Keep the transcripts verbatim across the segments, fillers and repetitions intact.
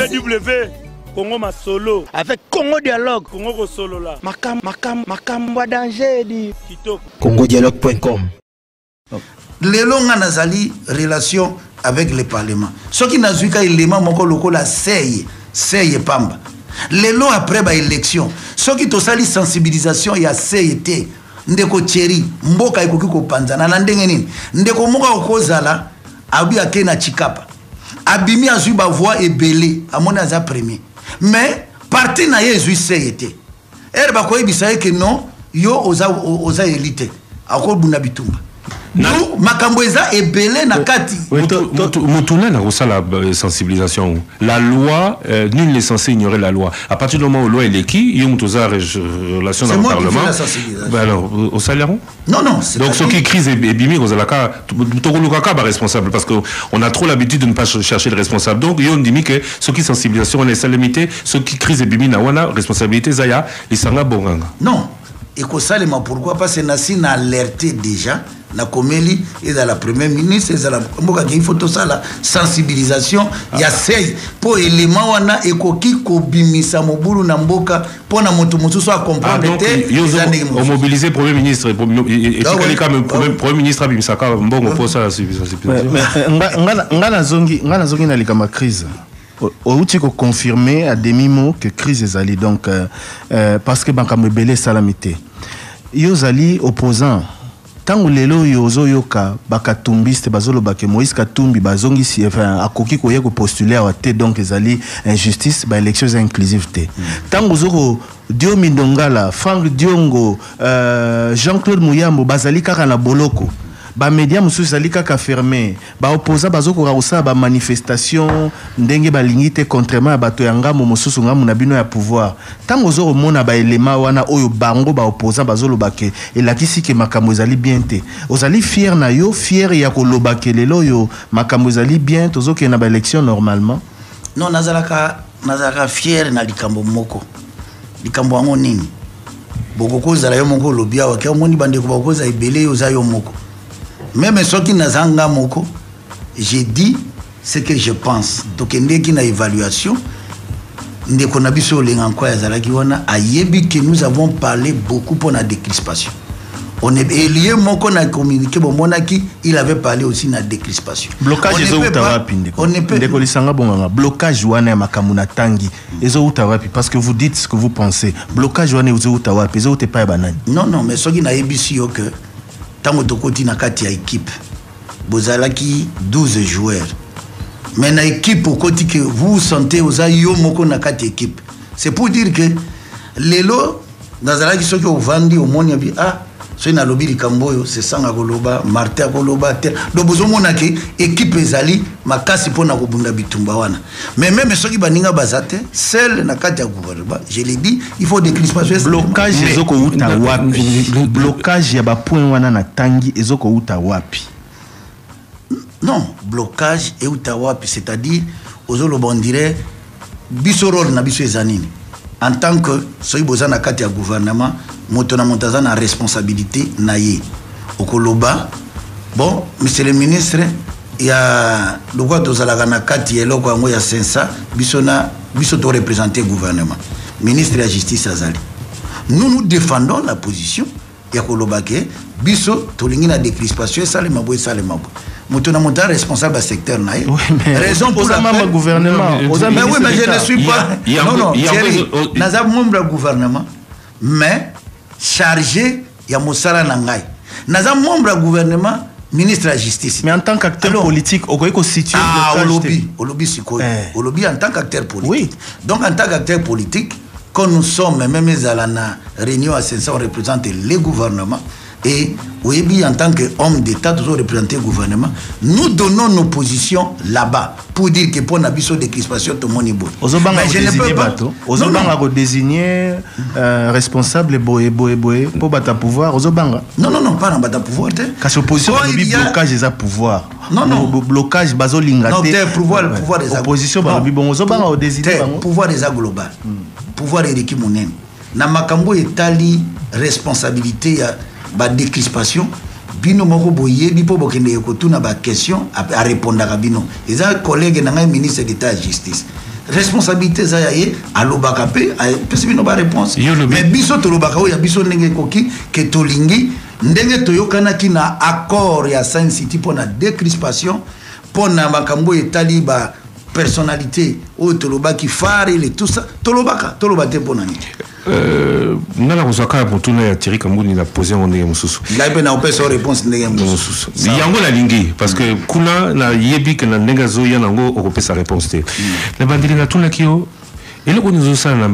W Congo ma solo avec Congo Dialogue. Congo ko solo là. Makam makam makam wa danger di. Kitoko. congo dialogue point com. Lelo nga nazali relation avec le parlement. Ce qui n'a zuika élément moko loko la seye, seye pamba. Lelo après ba élection, ce qui to sali sensibilisation ya seye te. Ndeko Thierry, mboka ikoki ko panzana na ndenge nini. Ndeko moka okozala abi akena chikapa. Abimi azui ba voix ebele, amona aza premier. Mais parti na ye zui seye te. Er ba ko ebisa ke non, yo oza oza élite. Akol buna bitumba. Nous, Makamboueza est belé na kati. Moutouna n'a pas la sensibilisation. La loi, euh, nul n'est censé ignorer la loi. À partir du moment où la loi est qui, il y a une relation dans le Parlement. Ben alors, au salaire? Non, non. Donc, ceux qui crient et bimi, vous avez la responsable parce qu'on a trop l'habitude de ne pas chercher le responsable. Donc, il y a une dit que ceux qui sensibilisation, on est salamité, ceux qui crient et bimi, na responsabilité, Zaya, ils sont là, bon. Non. Et que ça, pourquoi? Parce que Nassi n'a alerté déjà. Na Komeli et dans la première ministre et dans la il faut tout ça la sensibilisation il y a seize pour élément wana ekoki kobimisa mobulu na mboka pour na moto mosusu a comprendre te on mobiliser premier ministre et premier ministre abimsaka mbongo pour ça la sensibilisation ngana ngana zongi ngana zongi na likama crise outi ko confirmer à demi mot que crise ezali donc euh, euh, parce que banka mebele salamité yo zali opposant tangu lelo yozo yoka bakatumbiste bazolo bake Moïse Katumbi bazongisi enfin akoki koye ko postuler wa te donc ezali injustice ba élections inclusive te tangu zoko Diomi Ndongala Frank Diongo euh, Jean-Claude Muyambo bazali kaka na boloko ba média mususu zali kaka fermé ba opposa bazoko raosa ba manifestation ndenge balingi te contrairement à bato yanga mo mususu ngamu na bino ya pouvoir tango zo mona ba élément wana oyo bango ba opposa bazolo bake elakisi ke makambo ezali bien te ozali fier na yo fier ya ko lobake lelo yo makambo ezali bien tozoke na ba élection normalement non nazalaka nazalaka fier na likambo moko likambo ngo nini bokoko zala yo moko lobia wa ke moni bande ko bakoza ebele yo za yo moko. Même ceux qui n'ont pas moko, j'ai dit ce que je pense. Donc, il y a une évaluation. Nous avons parlé beaucoup pour la décrispation. On est lié, communiqué, il avait parlé aussi de la décrispation. Blocage est on ne peut pas. Blocage parce que vous dites ce que vous pensez. Blocage non, non, mais ceux qui n'ont pas que tant que na kati ya équipe bozalaki douze joueurs mais na équipe au côté que vous sentez aux yo moko na kati équipe c'est pour dire que lelo nazalaki soki ovandi omoni bi ah so na lobi likamboyo c'est sanga koloba Martin koloba tel do bozomona ke équipe ezali makasi pona kobunda bitumba wana mais même soki baninga bazate seul na kati ya gouvernement je l'ai dit il faut des crispations blocage ezoko uta wapi blocage ya ba point wana na tangi ezoko uta wapi non blocage et uta wapi c'est-à-dire ozolo bondirait biso rôle na biso ezanini en tant que soki bozana kati ya gouvernement moto na montaza na responsabilité na ye okoloba bon monsieur le ministre ya lokwa tozalaka na kati eloko yango ya sensa biso na biso to représenter gouvernement ministre de la justice azali nous nous défendons la position ya koloba ke biso tolingi na décrispation sale mabo et sale mabo moto na montaza responsable secteur na ye raison pour la membre gouvernement mais oui mais je ne suis pas non non naza membre gouvernement mais chargé ya mosala nangai naza membre du gouvernement ministre de la justice mais en tant qu'acteur alors, politique au ko situer ah, au lobby au lobby siko au lobby en tant qu'acteur politique oui. Donc en tant qu'acteur politique quand nous sommes même à la réunion à cinq cents on représente les gouvernements et oui, en tant qu'homme d'État, toujours représenter le gouvernement, nous donnons nos positions là-bas pour dire que pour n'abisso de crispation, tout le monde est beau. Mais je ne peux pas. Ozobanga ko désigner responsable boé boé boé pour battre pouvoir. Ozobanga. Non non non, pas dans battre pouvoir. Parce que opposition lobby blocage des pouvoir. Non non. Blocage bazo lingate. Non, c'est pouvoir pouvoir des opposition ba lobby bon ozobanga au désigner bango. Pouvoir des global. Pouvoir Eriki Monen. Na makambo etali responsabilité ya ba décrispation bino moko boye bipo bokende ko tuna ba question à répondre à bino eza collègue na ngai ministre d'état de justice responsabilité za ye alobaka pe pesi bino ba réponse mais biso to lobaka o ya biso ndenge koki ke tolingi ndenge toyokanaki na accord ya Sun City pour na décrispation pour na makambo etali ba personnalité o to lobaki phare et tout ça to lobaka to lobate pour nani euh nana kozaka motuna ya Thierry Kambuni na posé on ndenge mususu la pe na opé so réponse ndenge mususu yango la lingi parce que kuna na yebi que na ndenge zo ya nango okopesa réponse te na bandili na tuna kio eloko nizo sana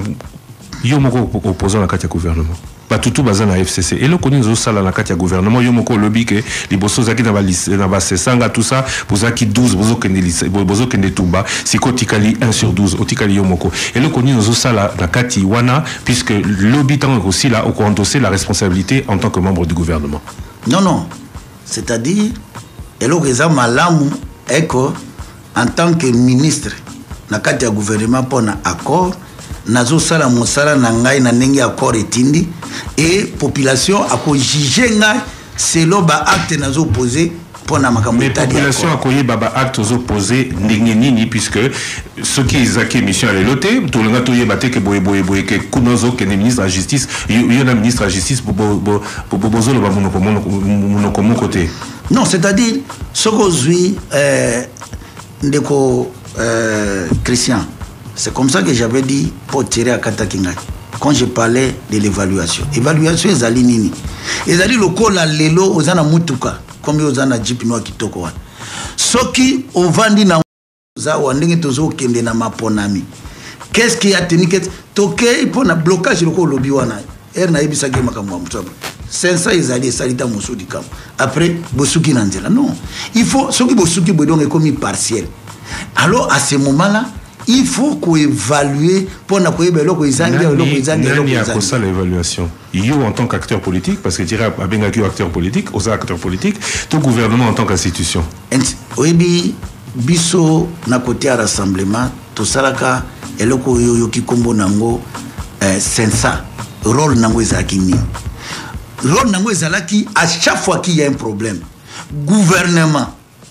yo moko opposant na kati ya gouvernement batutu baza na F C C eloko nizo sala na kati ya gouvernement yo moko lobi ke liboso zaki na ba lycée na ba sesanga tout ça bozaki douze bozo kende lycée bozo kende tumba siko tikali un sur douze otikali yo moko eloko nizo sala na kati wana puisque lobby tant aussi là au endosser la responsabilité en tant que membre du gouvernement. Non non, c'est-à-dire eloko eza malamu eko en tant que ministre na kati ya gouvernement pour na accord nazo sala mosala na ngai na ndenge accord etindi et population ako juger ngai selon ba acte nazo poser pour na makambo etali population akoye baba acte zo poser ndenge nini puisque ceux qui ezaki mission à l'éloté tout le nga toye bateke boye boye boye ke kunozo ke ministre de la justice yo na ministre de la justice pour pour bozo le ba monoko monoko mon côté. Non, c'est-à-dire ce que je euh ndeko euh Christian. C'est comme ça que j'avais dit pour tirer à Katakinga. Quand je parlais de l'évaluation. Évaluation, ils allaient nini. Ils allaient le col à l'élo, aux ana mutuka, comme ils ont un jeep noir qui toko. Ce qui, au vandi na za wandenge tozo kende na maponami. Qu'est-ce qui a tenu que toke pour na blocage le col lobby wana. Er na ebisa ke makamwa mutaba. C'est ça ils allaient salita musu di kam. Après bosuki nanzela. Non. Il faut ce qui bosuki bodong est comme partiel. Alors à ce moment-là, il faut qu'on évalue pour n'a pas évaluer ça l'évaluation. You en tant qu'acteur politique, parce que tu dirais à Bengaki acteur politique, aux acteurs politiques, ton gouvernement en tant qu'institution. Oui, biso na côté à rassemblement, tout ça là et le ko yo ki kombo nango sensa rôle nango ezakini. Rôle nango ezalaki à chaque fois qu'il y a un problème, gouvernement,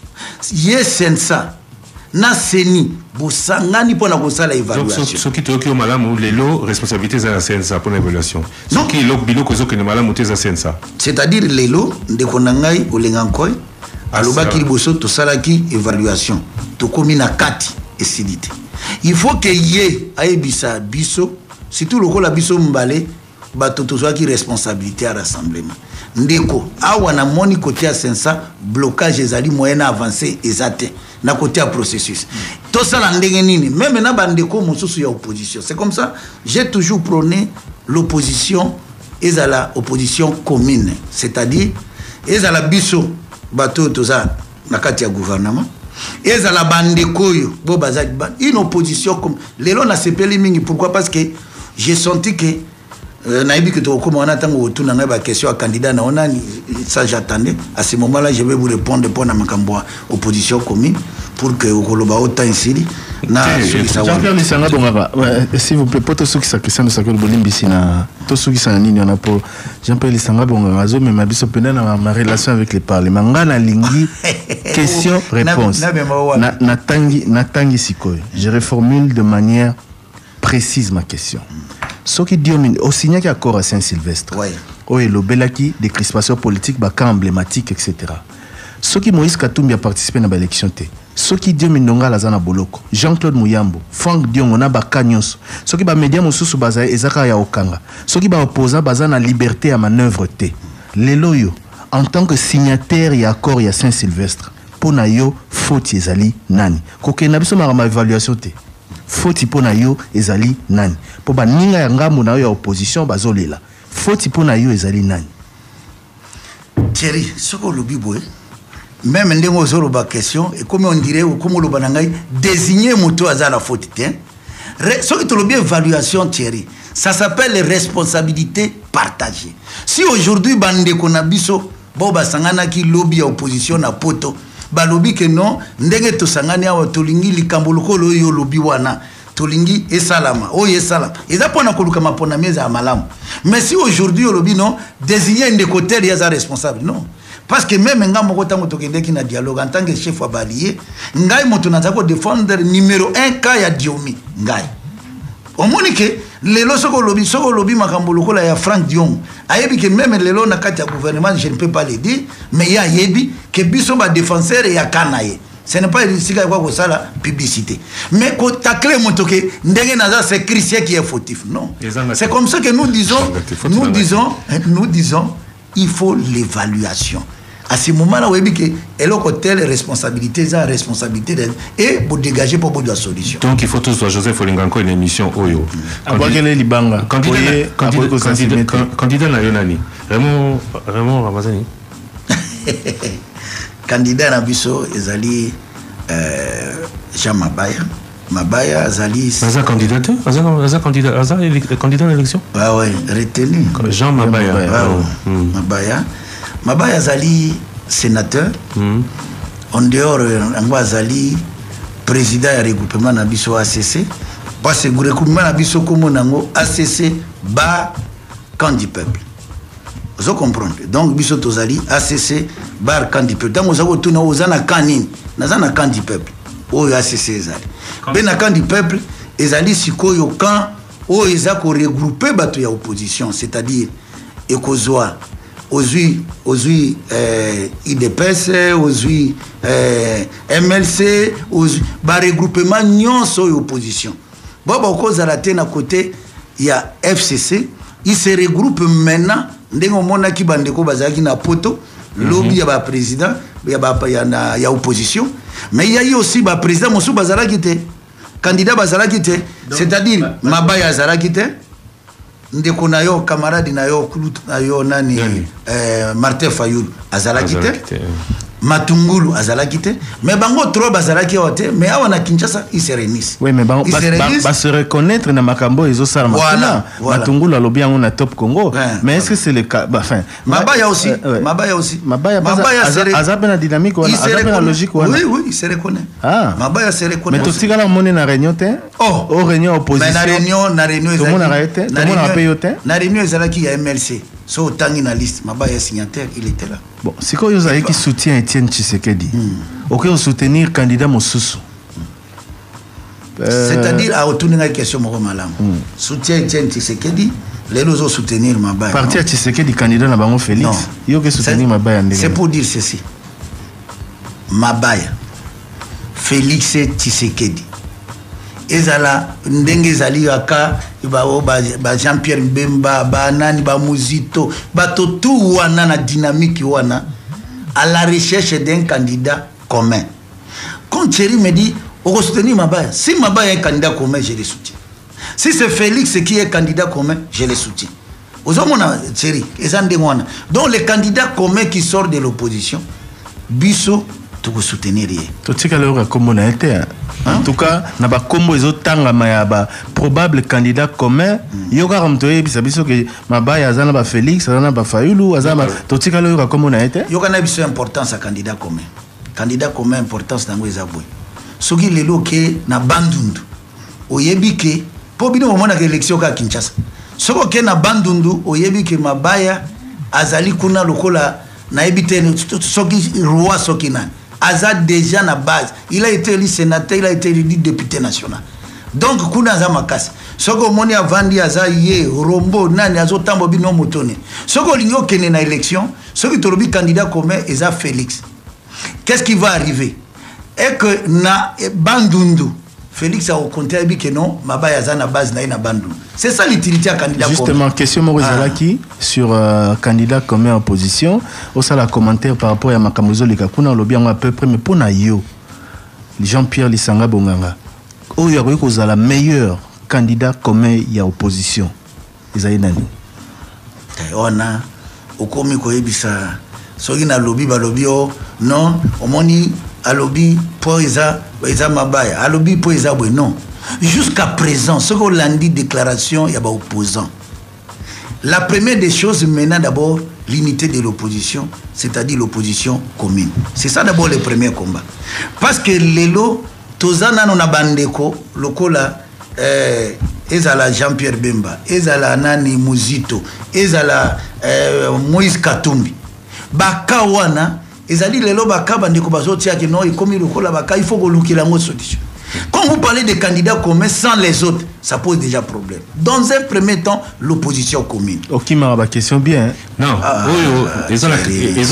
yes sensa. Na seni bosangani pour na kosala évaluation. Donc ce qui te occupe malamu lelo responsabilité za sensa pour l'évaluation. Ce qui lok biloko zo que malamu te za sensa. C'est-à-dire lelo ndeko nangai olengankoy aloba ki boso to sala ki évaluation. To komi na kati esidité. Il faut que yé aibisa biso surtout loko la biso mbale bato to zo ki responsabilité à rassemblement. Ndeko awa na moni côté à sensa blocage ezali moyen avancé ezate. Na côté à processus. Tout ça la ndengenini, même na bandeko mosusu ya opposition. C'est comme ça, j'ai toujours prôné l'opposition et à la opposition commune, c'est-à-dire et à la biso bateau tout ça na kati ya gouvernement et à la bandeko yo bo bazali une opposition comme les lois na sepeli mingi. Pourquoi? Parce que j'ai senti que naïbi que tu comme on attend autour na ba question à candidat na on a ça j'attendais à ce moment-là je vais vous répondre pour na makambo opposition commune pour que au koloba autant ici na Jean-Pierre Lisanga bongaba s'il vous plaît poto soki sa question de sakolo bolimbisi na to soki sa nini on a pour Jean-Pierre Lisanga bongaba zo mais ma biso pena na ma relation avec les parlements ngana lingi question réponse na na tangi na tangi sikoy je reformule de manière précise ma question. Ce qui dit au signé accord à Saint-Sylvestre, oui, le belaki des crispations politiques, baka emblématiques, et cetera. Ce qui Moïse Katumbi a participé à l'élection, ce qui dit Mindonga Lazana Boloko, Jean-Claude Mouyambo, Franck Diongona Bakanyos, ce qui va média Moussousou Baza et Zaka Yaokanga, ce qui va opposer Bazana liberté à manœuvre T. Les loyaux, en tant que signataire et accord à Saint-Sylvestre, pour Nayo, faut Yezali Nani. Kokenabiso ma évaluation T. Faut pona yo ezali nani po ba ninga ya ngambo na yo ya opposition bazolela faut pona yo ezali nani. Thierry soko lobi boy même ndengo zolo ba question et comme on dirait ou comme lo banangai désigner moto azala faute tiens ce qui te lobi évaluation Thierry ça s'appelle responsabilité partagée. Si aujourd'hui bande konabiso bo basangana ki lobby ya opposition na poto balobi que non ndenge to sangani awa tolingi likambo lokolo yo lobi wana tolingi esalama o yesalama eza pona koluka mapona meza malamu. Mais si aujourd'hui lobi non désigner un décoteur ya za responsable non parce que même nga moko tango tokendeki na dialogue en tant que chef wa balier ngai moto nazako défendre numéro un ka ya Diomi ngai omoni ke lelo soko lobi soko lobi makambo lokola ya Frank Dion ayebi que même lelo na kati ya gouvernement je ne peux pas le dire mais ya yebi que biso ba défenseur ya kanaye ce n'est pas ici quoi que ça la publicité mais quand tacler moto ke ndenge naza c'est Christian qui est fautif non c'est comme ça que nous disons nous disons nous disons il faut l'évaluation à ce moment-là vous voyez que elle a telle responsabilité ça responsabilité et pour dégager pour pour la solution donc il faut tous Joseph Olinganko une émission oyo abakele libanga candidat candidat na yonani vraiment vraiment Ramazani candidat na biso ezali euh, Jean Mabaya Mabaya azali Aza candidat Aza candidat Aza candidat à l'élection ah ouais retenu Jean Mabaya Mabaya Mabaya azali sénateur mm. en dehors ngo azali président ya regroupement na biso A C C parce que regroupement na biso comme nango A C C ba camp du peuple vous comprenez donc biso tozali A C C bar camp du peuple donc vous avez tout na ozana kanini nazana camp du peuple oyo A C C ezali ben na camp du peuple ezali sikoyo camp o eza ko regrouper bato ya opposition c'est-à-dire ekozwa ozui ozui euh, I D P S ozui euh, M L C ozui ba regroupement nyonso ya opposition bon ba kozala te na côté ya F C C il se regroupe maintenant ndengo mona ki bandeko bazaki na poto lobby ya ba président ya ba ya na ya opposition mais il y a eu aussi ba président mosu bazalaki te candidat bazalaki te c'est-à-dire Mabaya azalaki te ndeko na yo camarade na yo kulut na yo nani euh, Martin Fayulu azalaki te Matungulu azalaki te mais bango trop bazalaki ote mais awa na Kinshasa ils se réunissent oui mais bango ba se reconnaître na makambo ezo sala voilà, voilà. Matungulu alobi yango na top Congo ouais, mais est-ce que c'est le cas enfin Mabaya aussi euh, ouais. Mabaya aussi Mabaya Mabaya azape na dynamique wana azape na logique wana oui oui il se reconnaît ah Mabaya se reconnaît mais totika la monnaie na réunion te oh au réunion opposition mais na réunion na réunion tout le monde arrêté tout le monde a payé te na réunion ezalaki ya M L C so tangi na liste Mabaya signataire il était là bon c'est quoi vous avez qui soutient Étienne Tshisekedi hmm. OK soutenir candidat Mosusu euh... c'est-à-dire à retourner la question moko malamu hmm. soutien Étienne Tshisekedi les autres soutenir Mabaya parti à Tshisekedi candidat na bango Félix yo que soutenir Mabaya c'est pour dire ceci Mabaya Félix Tshisekedi ezala ndenge zali aka ba ba Jean-Pierre Mbemba ba nani ba Muzito bato tout wana na dynamique wana à la recherche d'un candidat commun quand Thierry me dit on soutenir Mabaya si Mabaya est candidat commun je le soutiens si c'est Félix qui est candidat commun je le soutiens ozomona Thierry ezande wana donc les candidats communs qui sortent de l'opposition biso to soutenir to tika le comme na été en tout cas na ba kombo ezotanga ma ba probable candidat commun yoka ramtoye bisa biso que Mabaya azana ba Félix azana ba Fayulu azana to tika le comme na été yoka na biso importance à candidat commun candidat commun importance nango ezabwe soki lelo ke na bandundu oyebi ke po bino mona ke élection ka Kinshasa soko ke na bandundu oyebi ke Mabaya azali kuna lokola na ebitene soki roi soki nani Aza déjà na base il a été élu sénateur il a été élu député national donc kuna za makasi soko moni avandi aza ye rombo nani azotambo bino motone soko lingo kene na élection soki tolobi candidat commun eza Félix qu'est-ce qui va arriver et que na bandundu Félix a au contraire dit que non Mabaya aza na base na na bandundu c'est ça l'utilité à candidat justement commun. Question Morizalaki ah. sur euh, candidat commun opposition au sala commentaire par rapport à Makamuzo Likakuna lobi à peu près mais pour na yo Jean-Pierre Lisanga Bonganga o ya ko la meilleur candidat commun ya opposition ezali nani ona okomi ko yebisa soki na lobby ba lobby o non omoni a lobby po eza eza Mabaya a lobby po eza bwe non jusqu'à présent ce qu'on l'a dit déclaration il y a pas opposant la première des choses maintenant d'abord l'unité de l'opposition c'est-à-dire l'opposition commune c'est ça d'abord le premier combat parce que lelo tozana na bandeko lokola euh ezala Jean-Pierre Bemba ezala nani Muzito ezala euh, Moïse Katumbi baka wana ezali lelo baka bandeko bazotia ki non ekomi lokola baka il faut kolukila ngo solution. Quand vous parlez des candidats communs sans les autres, ça pose déjà problème. Dans un premier temps, l'opposition commune. Ok, ma ma question bien. Non, ah, oui, ils ont la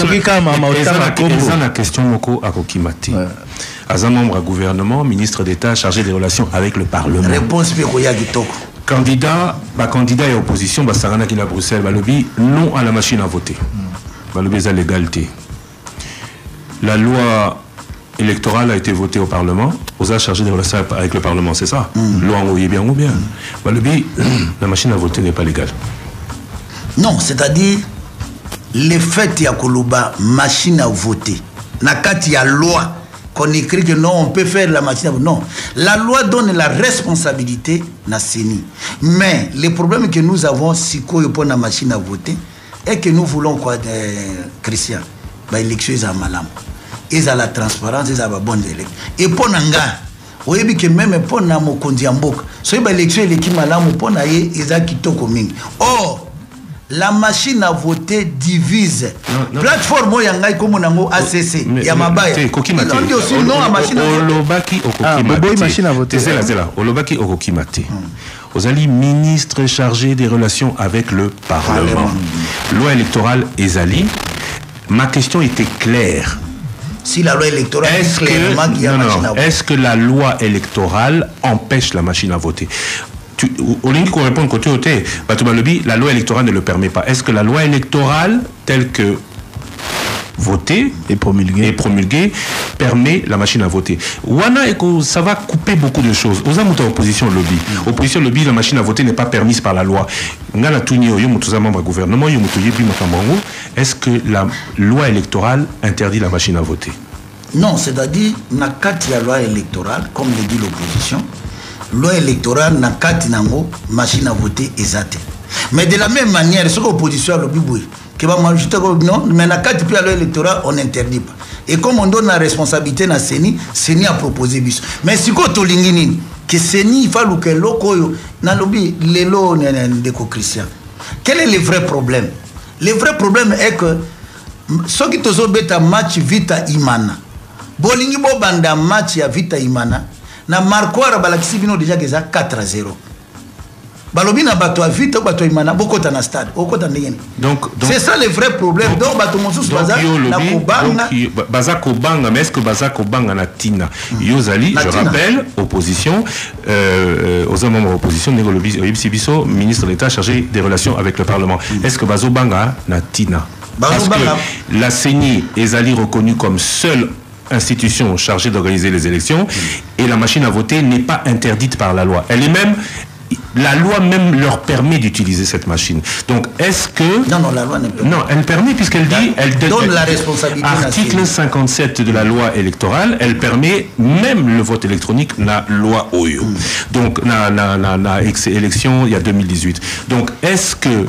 question moko à Kokimati. Azan membre à gouvernement, ministre d'État chargé des relations avec le Parlement. Réponse Péroya Gitoko. Candidat, bah candidat et opposition, bah Sarana qui à Bruxelles, bah lobby non à la machine à voter. Bah lobby à l'égalité. La loi électorale a été votée au Parlement, aux a chargé des relations avec le Parlement, c'est ça? Mm. Loi en bien ou bien. Mm. Bah, le but, la machine à voter n'est pas légale. Non, c'est-à-dire, le fait qu'il y a machine à voter, il y a loi qu'on écrit que non, on peut faire la machine à voter. Non, la loi donne la responsabilité à CENI. Mais le problème que nous avons, si on prend la machine à voter, est que nous voulons quoi, Christian? Bah, l'élection est à malam. Ils ont la transparence, ils ont la bonne élection. Et pour Nanga, vous voyez que même pour Namo Kondiambok, si l'élection est qui malam, pour Naye, ils ont quitté Koming. Or, la machine à voter divise. Non, plateforme Yanga comme on a A C C. Yamabaya. Kokimate. On dit aussi non à machine à voter. Olobaki Okokimate. machine à voter. C'est là, c'est là. Olobaki Okokimate. Ozali ministre chargé des relations avec le Parlement. Loi électorale Ezali. Ma question était claire. Si la loi électorale est-ce clairement qu'il y a non, machine non, à voter. Est-ce que la loi électorale empêche la machine à voter? Au lieu qu'on réponde côté côté, la loi électorale ne le permet pas. Est-ce que la loi électorale telle que votée et promulguée, et promulguée permet la machine à voter? Wana, ça va couper beaucoup de choses. Aux amours opposition lobby. Opposition lobby, la machine à voter n'est pas permise par la loi. Est-ce que la loi électorale interdit la machine à voter? Non, c'est-à-dire, na kati la loi électorale, comme le dit l'opposition, loi électorale na kati nango machine à voter exacte. Mais de la même manière, ce que l'opposition a lobby boui, que va m'ajouter non, mais na kati puis la loi électorale on n'interdit pas. Et comme on donne la responsabilité na CENI, CENI a proposé bis. Mais si ko to lingini que CENI il faut que loko na lobby lelo de Christian. Quel est le vrai problème? Le vrai problème est que ceux qui tozo beta match vita imana. Bolingi bo banda match ya vita imana. Na Marco Arabalakisi bino déjà geza quatre à zéro. Balobi na bato a vite bato imana bokota na stade okota ndengeni. Donc, donc c'est ça le vrai problème. Donc bato mosusu baza na kobanga baza kobanga mais est-ce que baza kobanga na tina yozali je rappelle opposition euh aux membres opposition nego lobi Biso ministre d'État chargé des relations avec le Parlement. Est-ce que bazo banga na tina? Parce que la CENI est ali reconnue comme seule institution chargée d'organiser les élections et la machine à voter n'est pas interdite par la loi. Elle est même la loi même leur permet d'utiliser cette machine. Donc, est-ce que... Non, non, la loi ne permet pas. Non, elle permet puisqu'elle dit... Elle donne elle, la responsabilité. Article cinquante-sept de la loi électorale, elle permet même le vote électronique, la loi O I O. Mm. Donc, na, na, na, na élection, il y a deux mille dix-huit. Donc, est-ce que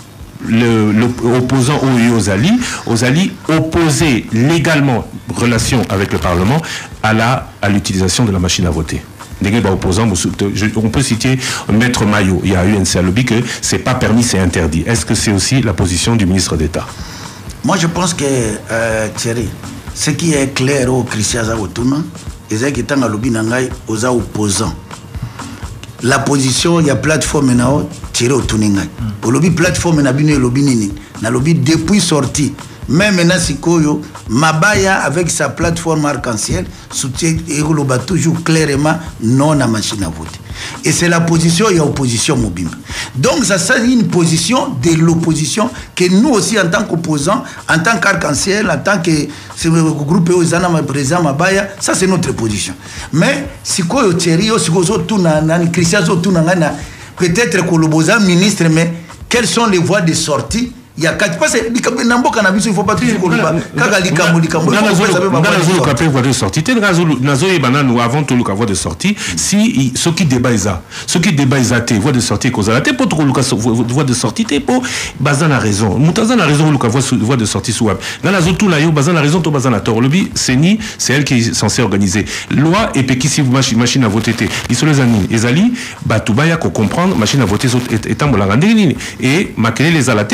l'opposant O I O Ozali, Ozali opposait légalement relation avec le Parlement à la à l'utilisation de la machine à voter? Opposants, on peut citer Maître Maillot, il y a eu un lobby que c'est pas permis, c'est interdit. Est-ce que c'est aussi la position du ministre d'État? Moi je pense que euh, Thierry, ce qui est clair au Christian Zawotuna, c'est que tant lobby nangai aux opposants. La position, il y a plateforme nao Thierry Otuningai. Au lobby plateforme na bino lobby nini, na lobby depuis sorti. Même maintenant, Sikoyo, Mabaya avec sa plateforme arc-en-ciel soutient et toujours clairement non à machine à voter. Et c'est la position, il y a opposition mobile. Donc ça c'est une position de l'opposition que nous aussi en tant qu'opposants, en tant qu'arc-en-ciel, en tant que groupe président Mabaya, ça c'est notre position. Mais Sikoyo Thierry, Sikoyo Christian Zotunangana, peut-être que le ministre, mais quelles sont les voies de sortie? Il y a quatre parce que n'importe cannabis il faut pas toujours qu'on le bat quand il camou il camou il faut pas voie de sortie tel gazou nazo et banane avant tout le voie de sortie si ce qui débat ça ce qui débat ça te voie de sortie cause la te pour tout le voie de sortie te pour bazan a raison mutazan a raison le voie de sortie sous dans la zone tout là yo bazan a raison to bazan a tort le bi CENI c'est elle qui est censée organiser loi et puis qui si machine à voter te ils sont les amis ezali batubaya ko comprendre machine à voter étant bolangandini et makele les ala teto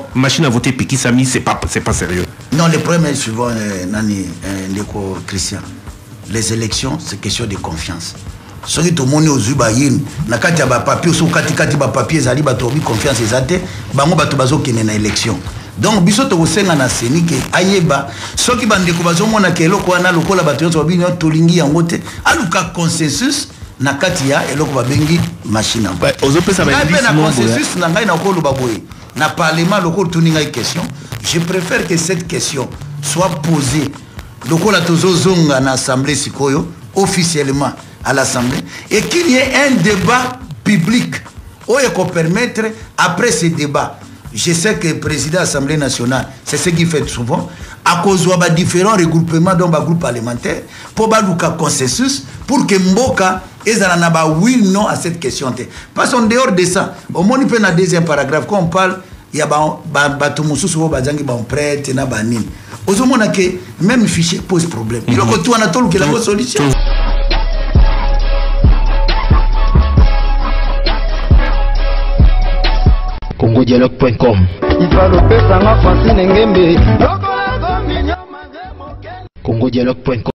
machine à voter Piki Sami, c'est pas, c'est pas sérieux. Non, le problème est suivant, euh, Nani, euh, Ndeko Christian. Les élections, c'est question de confiance. Ce qui est au monde aux Zubaïn, na kati ya ba papier, ou kati kati ba papier, zali ba tobi confiance ezate, ba mo ba tobazo kene na élection. Donc biso to senga na seni ke ayeba, soki bandeko bazo mona ke eloko wana lokola bato nyonso babino tolingi yango te, aluka consensus na kati ya eloko babengi machine. Ozo pesa ba na consensus na ngai na ko lo baboye. Na parlement lokola tuninga question, je préfère que cette question soit posée lokola tozo zonga na assemblée sikoyo officiellement à l'Assemblée et qu'il y ait un débat public où il faut permettre, après ce débat, je sais que le président de l'Assemblée nationale, c'est ce qu'il fait souvent, à cause de différents regroupements dans le groupe parlementaire, pour avoir un consensus, pour que Mboka ait un oui ou non à cette question. Parce qu'en dehors de ça, au moins il peut dans le deuxième paragraphe, quand on parle, il y a des gens qui sont prêts, il y a des gens qui sont prêts, même le fichier pose problème. Il y a tout un atole qui a la solution. congo dialogue point com congo dialogue point com